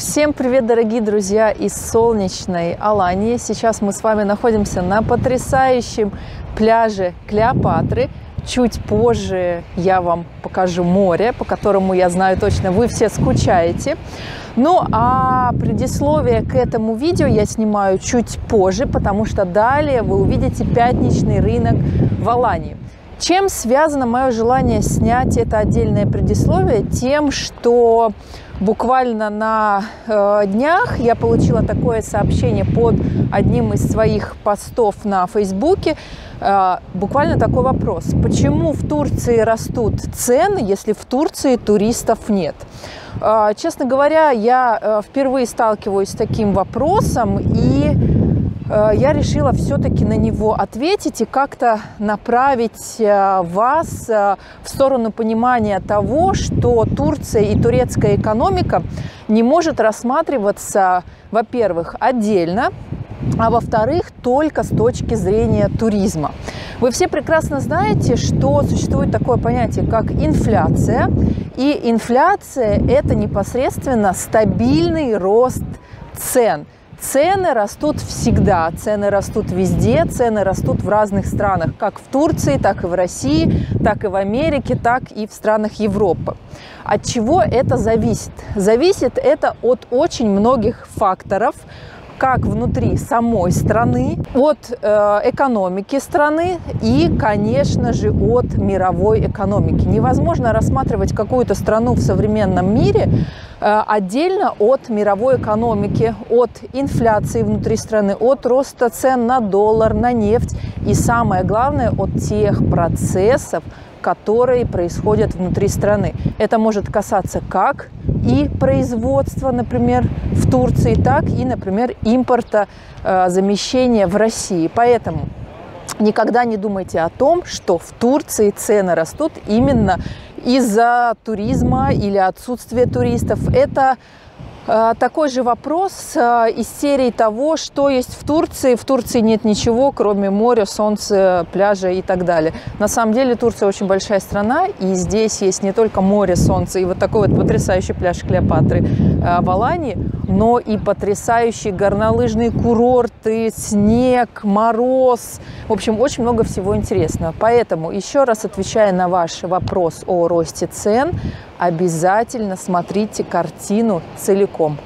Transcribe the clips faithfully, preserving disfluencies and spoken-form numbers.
Всем привет, дорогие друзья из солнечной Алании. Сейчас мы с вами находимся на потрясающем пляже Клеопатры. Чуть позже я вам покажу море, по которому, я знаю точно, вы все скучаете. Ну, а предисловие к этому видео я снимаю чуть позже, потому что далее вы увидите пятничный рынок в Алании. Чем связано мое желание снять это отдельное предисловие? Тем, что буквально на э, днях я получила такое сообщение под одним из своих постов на Фейсбуке. Э, буквально такой вопрос. Почему в Турции растут цены, если в Турции туристов нет? Э, честно говоря, я э, впервые сталкиваюсь с таким вопросом, и я решила все-таки на него ответить и как-то направить вас в сторону понимания того, что Турция и турецкая экономика не может рассматриваться, во-первых, отдельно, а во-вторых, только с точки зрения туризма. Вы все прекрасно знаете, что существует такое понятие, как инфляция. И инфляция – это непосредственно стабильный рост цен. Цены растут всегда, цены растут везде, цены растут в разных странах, как в Турции, так и в России, так и в Америке, так и в странах Европы. От чего это зависит? Зависит это от очень многих факторов, как внутри самой страны, от э, экономики страны и, конечно же, от мировой экономики. Невозможно рассматривать какую-то страну в современном мире э, отдельно от мировой экономики, от инфляции внутри страны, от роста цен на доллар, на нефть и, самое главное, от тех процессов, которые происходят внутри страны. Это может касаться как и производства, например, в Турции, так и, например, импорта, э, замещения в России. Поэтому никогда не думайте о том, что в Турции цены растут именно из-за туризма или отсутствия туристов. Это такой же вопрос из серии того, что есть в Турции. В Турции нет ничего, кроме моря, солнца, пляжа и так далее. На самом деле Турция очень большая страна, и здесь есть не только море, солнце и вот такой вот потрясающий пляж Клеопатры в Алании, но и потрясающие горнолыжные курорты, снег, мороз. В общем, очень много всего интересного. Поэтому, еще раз отвечая на ваш вопрос о росте цен, обязательно смотрите картину целиком.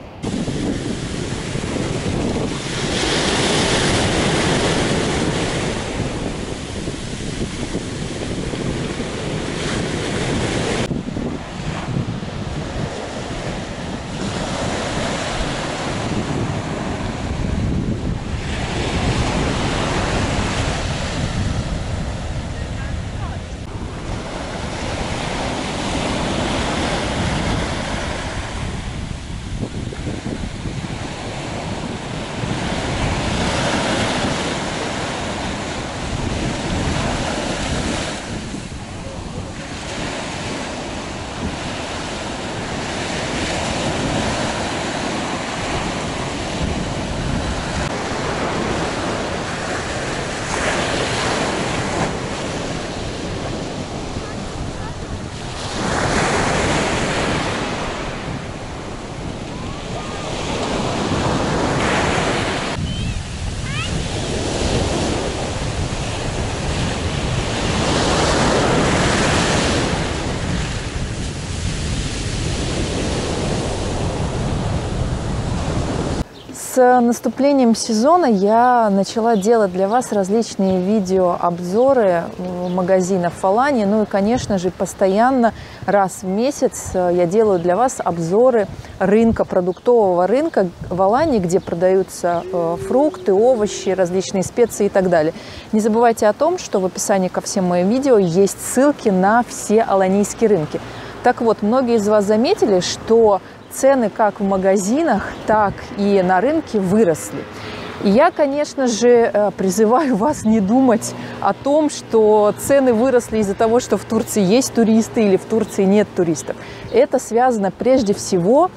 С наступлением сезона я начала делать для вас различные видеообзоры магазинов в Алании. Ну и, конечно же, постоянно раз в месяц я делаю для вас обзоры рынка, продуктового рынка в Алании, где продаются фрукты, овощи, различные специи и так далее. Не забывайте о том, что в описании ко всем моим видео есть ссылки на все аланийские рынки. Так вот, многие из вас заметили, что цены как в магазинах, так и на рынке выросли. И я, конечно же, призываю вас не думать о том, что цены выросли из-за того, что в Турции есть туристы или в Турции нет туристов. Это связано прежде всего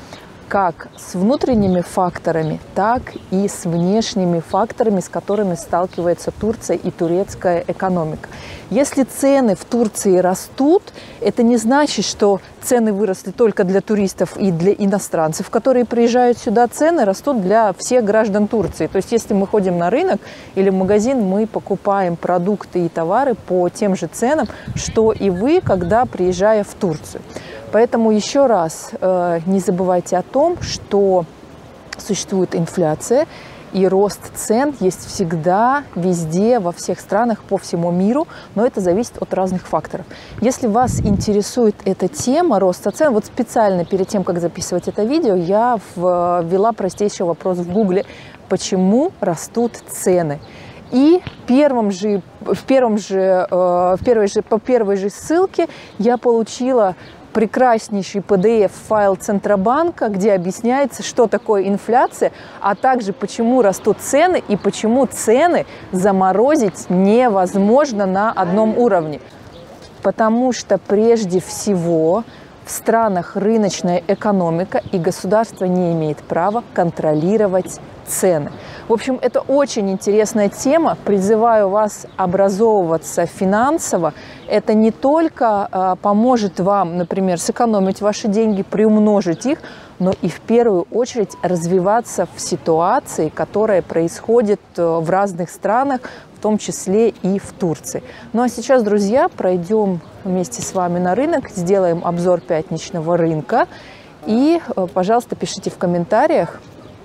как с внутренними факторами, так и с внешними факторами, с которыми сталкивается Турция и турецкая экономика. Если цены в Турции растут, это не значит, что цены выросли только для туристов и для иностранцев, которые приезжают сюда. Цены растут для всех граждан Турции. То есть, если мы ходим на рынок или в магазин, мы покупаем продукты и товары по тем же ценам, что и вы, когда приезжая в Турцию. Поэтому еще раз э, не забывайте о том, что существует инфляция, и рост цен есть всегда, везде, во всех странах, по всему миру, но это зависит от разных факторов. Если вас интересует эта тема роста цен, вот специально перед тем, как записывать это видео, я ввела простейший вопрос в Гугле: почему растут цены? И первым же, в первом же, в первой же, по первой же ссылке я получила прекраснейший пи ди эф-файл Центробанка, где объясняется, что такое инфляция, а также почему растут цены и почему цены заморозить невозможно на одном уровне. Потому что прежде всего в странах рыночная экономика, и государство не имеет права контролировать цены. В общем, это очень интересная тема. Призываю вас образовываться финансово. Это не только э, поможет вам, например, сэкономить ваши деньги, приумножить их, но и в первую очередь развиваться в ситуации, которая происходит в разных странах, в том числе и в Турции. Ну а сейчас, друзья, пройдем вместе с вами на рынок, сделаем обзор пятничного рынка. И, пожалуйста, пишите в комментариях,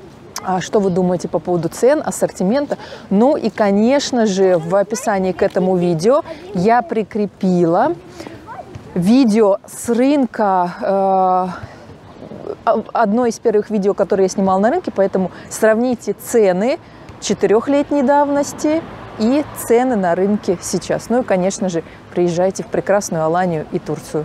что вы думаете по поводу цен, ассортимента. Ну и, конечно же, в описании к этому видео я прикрепила видео с рынка, э, одно из первых видео, которые я снимала на рынке, поэтому сравните цены четырехлетней давности и цены на рынке сейчас. Ну и, конечно же, приезжайте в прекрасную Аланию и Турцию.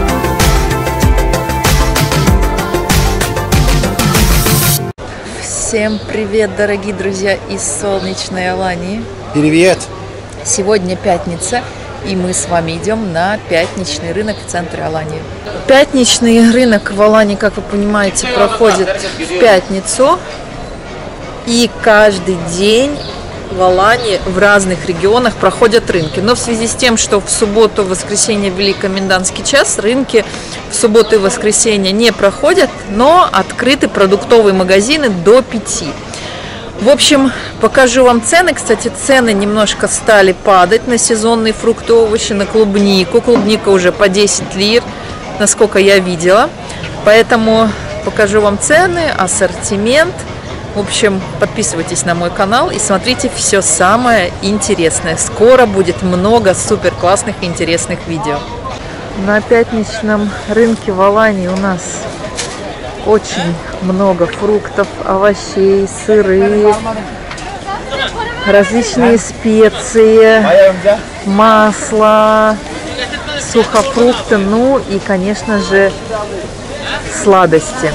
Всем привет, дорогие друзья из солнечной Алании. Привет! Сегодня пятница, и мы с вами идем на пятничный рынок в центре Алании. Пятничный рынок в Алании, как вы понимаете, проходит в пятницу. И каждый день в Алании в разных регионах проходят рынки. Но в связи с тем, что в субботу, в воскресенье ввели комендантский час, рынки в субботу и воскресенье не проходят, но открыты продуктовые магазины до пяти. В общем, покажу вам цены. Кстати, цены немножко стали падать на сезонные фрукты, овощи, на клубнику. Клубника уже по десять лир, насколько я видела. Поэтому покажу вам цены, ассортимент. В общем, подписывайтесь на мой канал и смотрите все самое интересное. Скоро будет много супер классных и интересных видео. На пятничном рынке в Алании у нас очень много фруктов, овощей, сыры, различные специи, масло, сухофрукты, ну и, конечно же, сладости.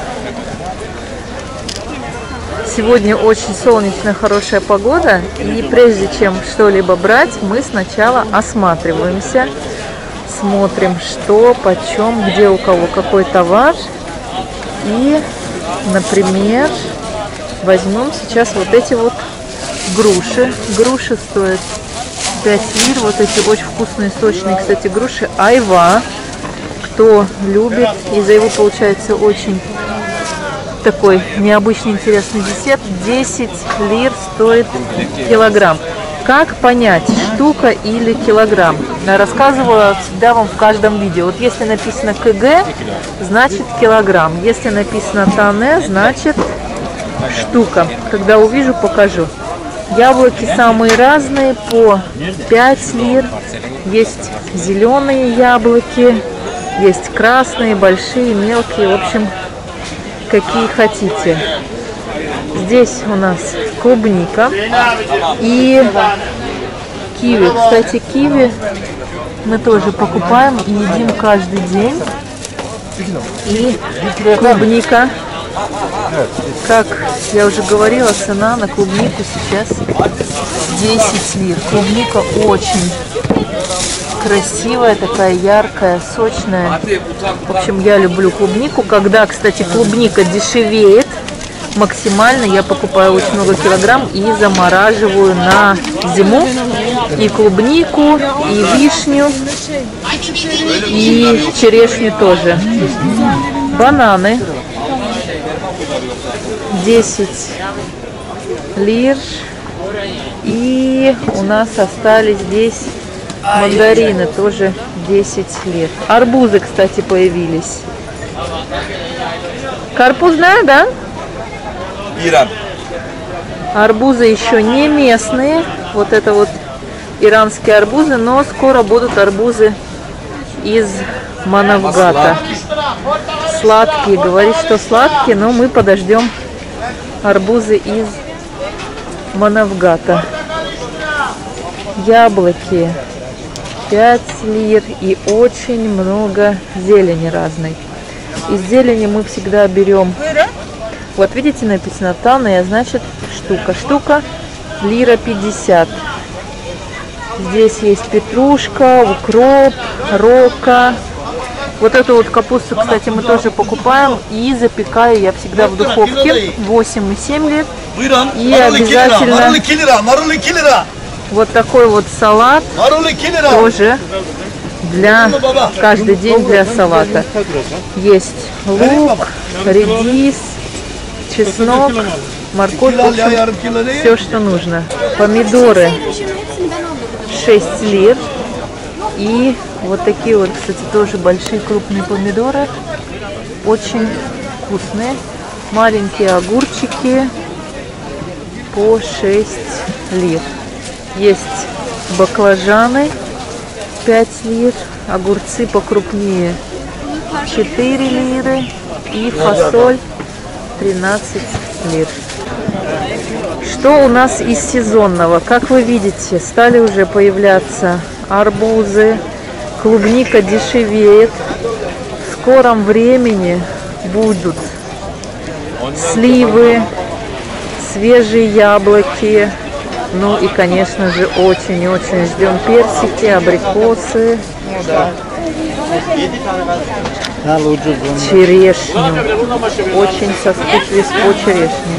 Сегодня очень солнечная, хорошая погода, и прежде чем что-либо брать, мы сначала осматриваемся, смотрим, что, почем, где у кого какой товар. И, например, возьмем сейчас вот эти вот груши. Груши стоят пять лир, вот эти очень вкусные, сочные, кстати, груши. Айва, кто любит, из-за его получается очень такой необычный, интересный десерт. десять лир стоит килограмм. Как понять, штука или килограмм? Я рассказывала всегда вам в каждом видео. Вот если написано КГ, значит килограмм. Если написано тане, значит штука. Когда увижу, покажу. Яблоки самые разные, по пять лир. Есть зеленые яблоки, есть красные, большие, мелкие. В общем, какие хотите. Здесь у нас клубника и киви. Кстати, киви мы тоже покупаем и едим каждый день. И клубника, как я уже говорила, цена на клубнику сейчас десять лир. Клубника очень красивая, такая яркая, сочная. В общем, я люблю клубнику. Когда, кстати, клубника дешевеет максимально, я покупаю очень много килограмм и замораживаю на зиму. И клубнику, и вишню, и черешню тоже. Бананы. десять лир. И у нас остались здесь мандарины, тоже десять лир. Арбузы, кстати, появились. Карпузная, да? Иран. Арбузы еще не местные. Вот это вот иранские арбузы, но скоро будут арбузы из Манавгата. Сладкие, говорит, что сладкие, но мы подождем арбузы из Манавгата. Яблоки пять лир и очень много зелени разной. Из зелени мы всегда берем, вот видите, написано таная, значит штука. Штука лира пятьдесят. Здесь есть петрушка, укроп, рока. Вот эту вот капусту, кстати, мы тоже покупаем и запекаю я всегда в духовке восемь и семь лет. И обязательно вот такой вот салат тоже для каждый день для салата. Есть лук, редис, чеснок, морковь, все, что нужно. Помидоры шесть лир. И вот такие вот, кстати, тоже большие крупные помидоры. Очень вкусные. Маленькие огурчики по шесть лир. Есть баклажаны пять лир. Огурцы покрупнее четыре лиры. И фасоль тринадцать лир. Что у нас из сезонного? Как вы видите, стали уже появляться арбузы, клубника дешевеет. В скором времени будут сливы, свежие яблоки. Ну и, конечно же, очень и очень ждем персики, абрикосы, черешню. Очень соскучились по черешне.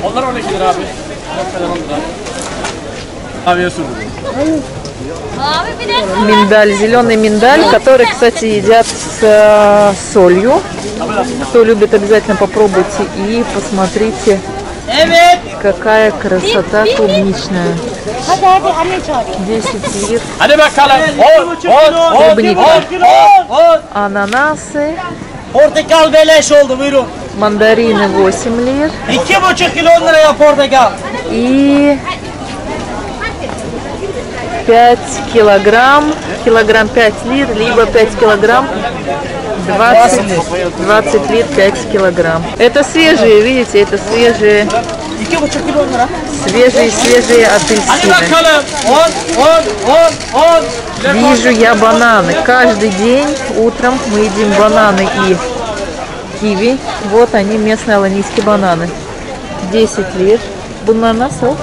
Миндаль, зеленый миндаль, который, кстати, едят с э, солью. Кто любит, обязательно попробуйте и посмотрите, какая красота клубничная. десять лир. Клубника. Ананасы. Мандарины восемь лир. И пять килограмм, килограмм пять лир, либо пять килограмм двадцать, двадцать лир пять килограмм. Это свежие, видите, это свежие, свежие, свежие апельсины. Вижу я бананы. Каждый день утром мы едим бананы и киви. Вот они, местные аланийские бананы. десять лир. Банана сок.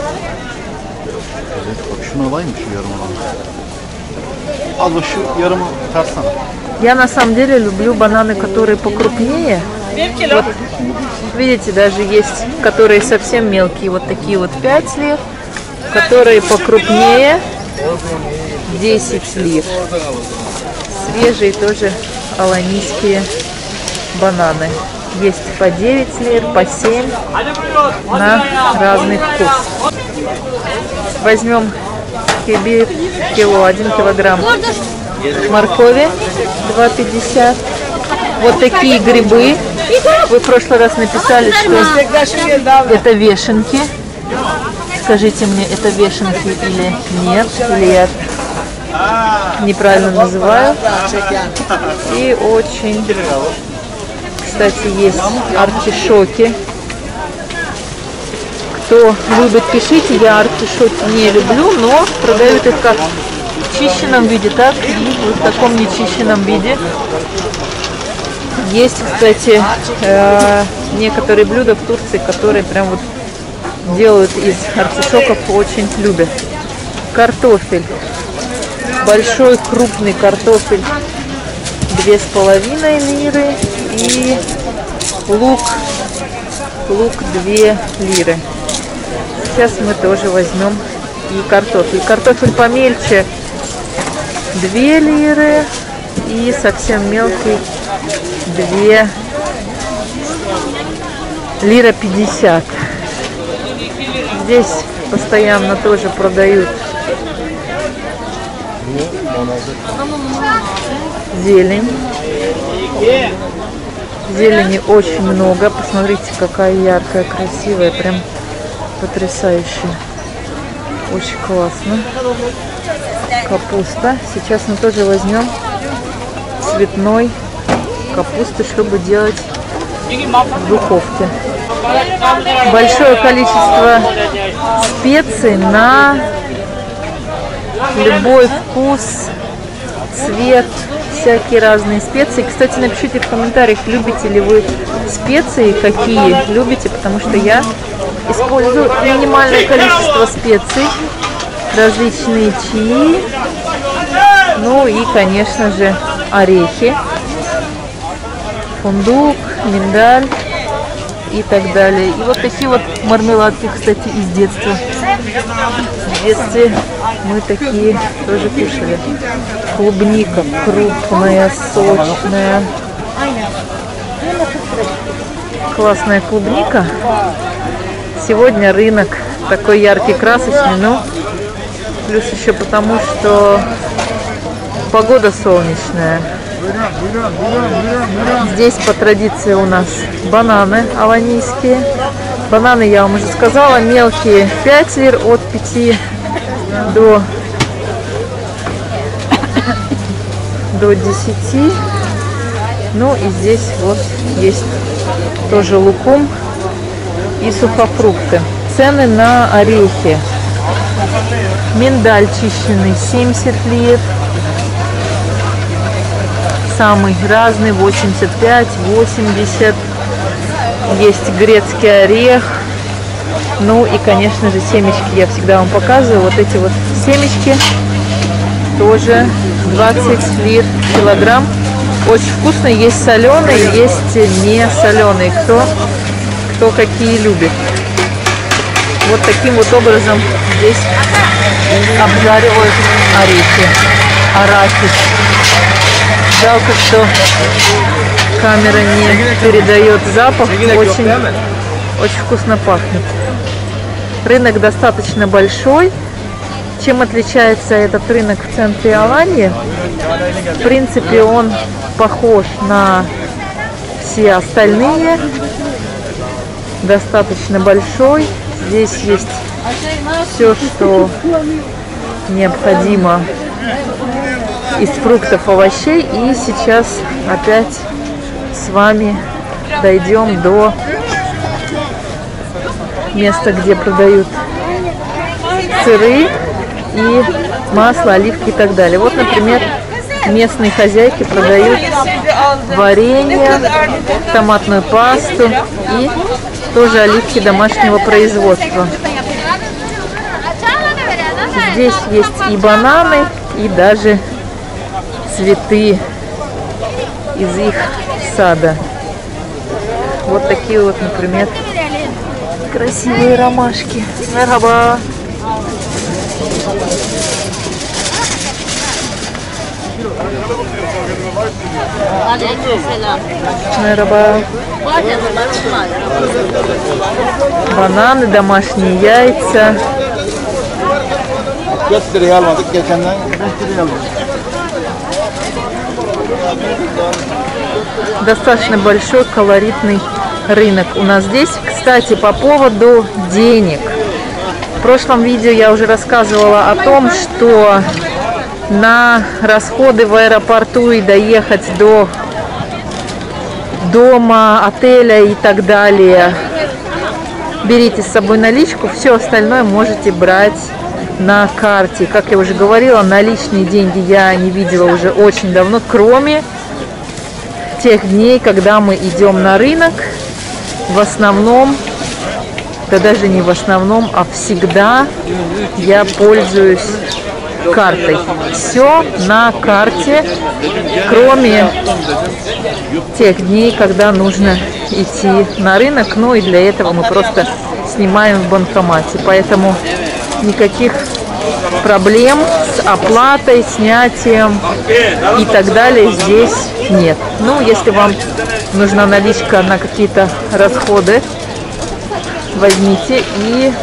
Я на самом деле люблю бананы, которые покрупнее. Вот, видите, даже есть, которые совсем мелкие, вот такие вот пять лир, которые покрупнее десять лир. Свежие тоже аланийские бананы. Есть по девять лир, по семь, на разный вкус. Возьмем киви кило, один килограмм моркови, два пятьдесят. Вот такие грибы. Вы в прошлый раз написали, что это вешенки. Скажите мне, это вешенки или нет, или я неправильно называю. И очень, кстати, есть артишоки. Кто любит, пишите. Я артишоки не люблю, но продают их как в чищенном виде, так и в таком нечищенном виде. Есть, кстати, э, некоторые блюда в Турции, которые прям вот делают из артишоков, очень любят. Картофель большой крупный картофель две с половиной лиры и лук, лук две лиры. Сейчас мы тоже возьмем и картофель. Картофель помельче две лиры и совсем мелкий две лира пятьдесят. Здесь постоянно тоже продают зелень. Зелени очень много. Посмотрите, какая яркая, красивая, прям потрясающая. Очень классно. Капуста. Сейчас мы тоже возьмем цветной капусты, чтобы делать в духовке. Большое количество специй на любой вкус, цвет, всякие разные специи. Кстати, напишите в комментариях, любите ли вы специи, какие любите, потому что я использую минимальное количество специй, различные чаи, ну и, конечно же, орехи, фундук, миндаль и так далее. И вот такие вот мармеладки, кстати, из детства. В детстве мы такие тоже кушали. Клубника крупная, сочная. Классная клубника. Сегодня рынок такой яркий, красочный, но плюс еще потому, что погода солнечная. Здесь по традиции у нас бананы аланийские. Бананы, я вам уже сказала, мелкие пять лир, от пяти до, до десяти. Ну и здесь вот есть тоже лукум и сухофрукты. Цены на орехи. Миндаль чищенный семьдесят лир. Самый разный, восемьдесят пять, восемьдесят. Есть грецкий орех. Ну и, конечно же, семечки я всегда вам показываю. Вот эти вот семечки тоже двадцать лир килограмм. Очень вкусные. Есть соленые, есть не соленые. Кто, кто какие любит. Вот таким вот образом здесь обжаривают орехи. Арахис. Жалко, что камера не передает запах. Очень, очень вкусно пахнет. Рынок достаточно большой. Чем отличается этот рынок в центре Алании? В принципе, он похож на все остальные. Достаточно большой. Здесь есть все, что необходимо из фруктов, овощей. И сейчас опять с вами дойдем до места, где продают сыры и масло, оливки и так далее. Вот, например, местные хозяйки продают варенье, томатную пасту и тоже оливки домашнего производства. Здесь есть и бананы, и даже цветы из их сада. Вот такие вот, например, красивые ромашки. Мерхаба. Мерхаба. Бананы, домашние яйца. Достаточно большой колоритный рынок у нас здесь. Кстати, по поводу денег. В прошлом видео я уже рассказывала о том, что на расходы в аэропорту и доехать до дома, отеля и так далее берите с собой наличку. Все остальное можете брать на карте. Как я уже говорила, наличные деньги я не видела уже очень давно, кроме тех дней, когда мы идем на рынок. В основном, да даже не в основном, а всегда я пользуюсь картой. Все на карте, кроме тех дней, когда нужно идти на рынок. Ну и для этого мы просто снимаем в банкомате. Поэтому никаких проблем с оплатой, снятием и так далее здесь нет. Ну, если вам нужна наличка на какие-то расходы, возьмите и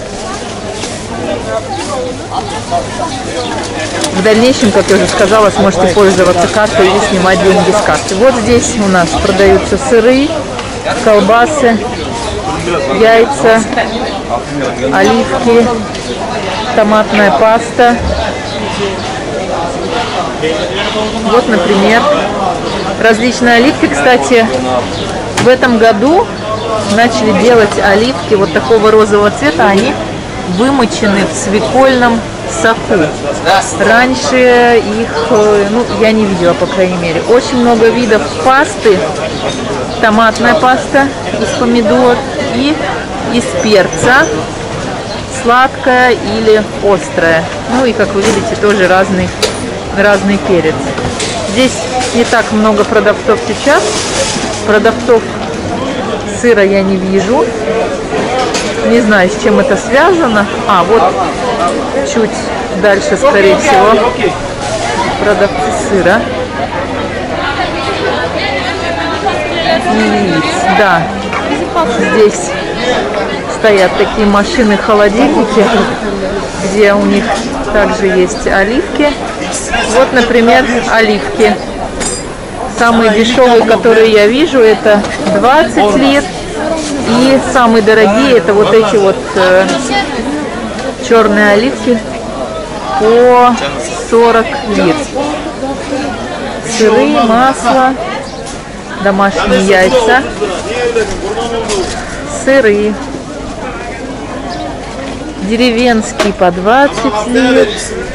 в дальнейшем, как я уже сказала, сможете пользоваться картой и снимать деньги с карты. Вот здесь у нас продаются сыры, колбасы, яйца, оливки, томатная паста. Вот, например, различные оливки. Кстати, в этом году начали делать оливки вот такого розового цвета. Они вымочены в свекольном соку. Раньше их, ну, я не видела, по крайней мере. Очень много видов пасты. Томатная паста из помидор и из перца. Сладкая или острая. Ну и, как вы видите, тоже разный, разный перец. Здесь не так много продавцов сейчас. Продавцов сыра я не вижу. Не знаю, с чем это связано. А, вот чуть дальше, скорее всего, продавцы сыра. И, да, здесь стоят такие машины-холодильники, где у них также есть оливки. Вот, например, оливки. Самые дешевые, которые я вижу, это двадцать лир. И самые дорогие это вот эти вот э, черные оливки по сорок лир. Сыры, масло, домашние яйца, сыры. Деревенский по двадцать лир.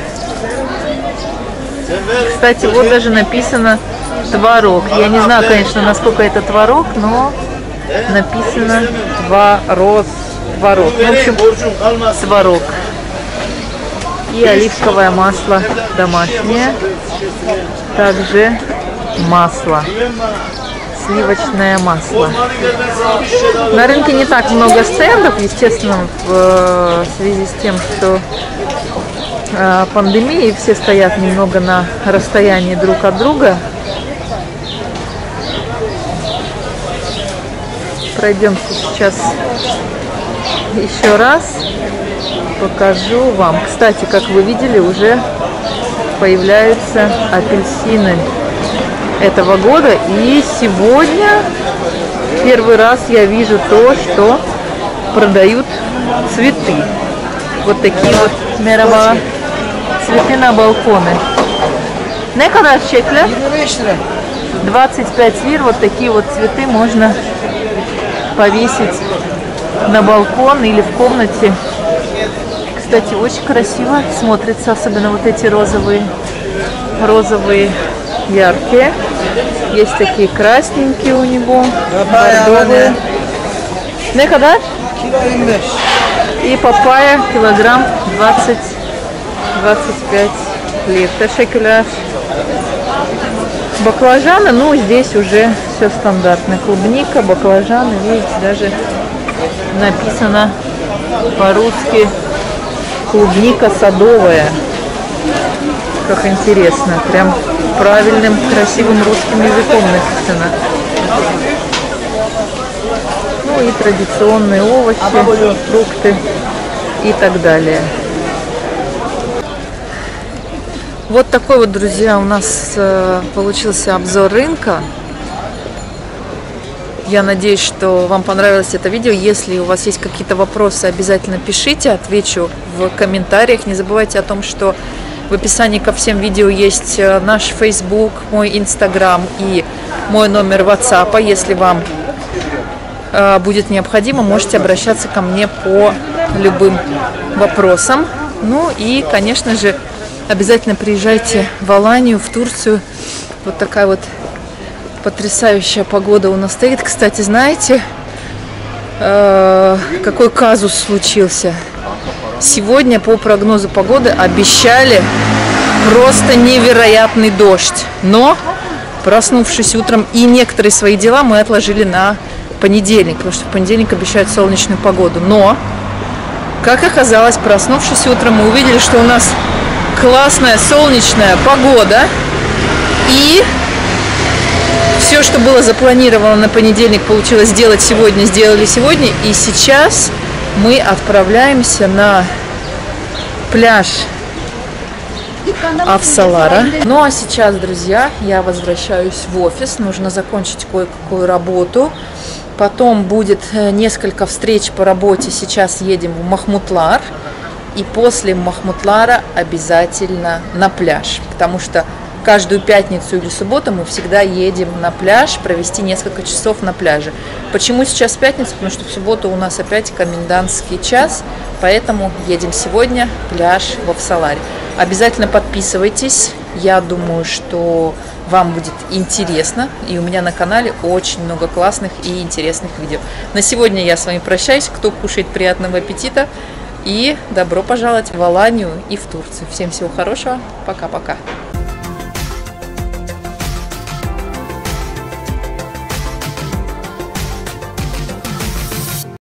Кстати, вот даже написано творог. Я не знаю, конечно, насколько это творог, но написано творог. Творог. В общем, творог. И оливковое масло домашнее. Также масло. Сливочное масло. На рынке не так много стендов, естественно, в связи с тем, что э, пандемия, и все стоят немного на расстоянии друг от друга. Пройдемся сейчас еще раз, покажу вам. Кстати, как вы видели, уже появляются апельсины этого года. И сегодня первый раз я вижу то, что продают цветы. Вот такие вот мераба, цветы на балконы. Не kadar şekler? двадцать пять лир. Вот такие вот цветы можно повесить на балкон или в комнате. Кстати, очень красиво смотрится, особенно вот эти розовые, розовые яркие. Есть такие красненькие у него, бордовые. Не kadar? И папайя килограмм двадцать двадцать пять лир. Teşekkürler. Баклажаны, ну здесь уже все стандартно. Клубника, баклажаны, видите, даже написано по-русски клубника садовая. Как интересно, прям правильным, красивым русским языком написано. Ну и традиционные овощи, фрукты и так далее. Вот такой вот, друзья, у нас э, получился обзор рынка. Я надеюсь, что вам понравилось это видео. Если у вас есть какие-то вопросы, обязательно пишите, отвечу в комментариях. Не забывайте о том, что в описании ко всем видео есть наш Facebook, мой Instagram и мой номер WhatsApp. Если вам э, будет необходимо, можете обращаться ко мне по любым вопросам. Ну и, конечно же, обязательно приезжайте в Аланию, в Турцию. Вот такая вот потрясающая погода у нас стоит. Кстати, знаете, э, какой казус случился? Сегодня по прогнозу погоды обещали просто невероятный дождь. Но, проснувшись утром, и некоторые свои дела мы отложили на понедельник, потому что в понедельник обещают солнечную погоду. Но, как оказалось, проснувшись утром, мы увидели, что у нас классная солнечная погода. И все, что было запланировано на понедельник, получилось сделать сегодня, сделали сегодня. И сейчас мы отправляемся на пляж Авсалара. Ну а сейчас, друзья, я возвращаюсь в офис. Нужно закончить кое-какую работу. Потом будет несколько встреч по работе. Сейчас едем в Махмутлар. И после Махмутлара обязательно на пляж. Потому что каждую пятницу или субботу мы всегда едем на пляж, провести несколько часов на пляже. Почему сейчас пятница? Потому что в субботу у нас опять комендантский час. Поэтому едем сегодня пляж в Авсаларе. Обязательно подписывайтесь. Я думаю, что вам будет интересно. И у меня на канале очень много классных и интересных видео. На сегодня я с вами прощаюсь. Кто кушает, приятного аппетита. И добро пожаловать в Аланию и в Турцию. Всем всего хорошего. Пока-пока.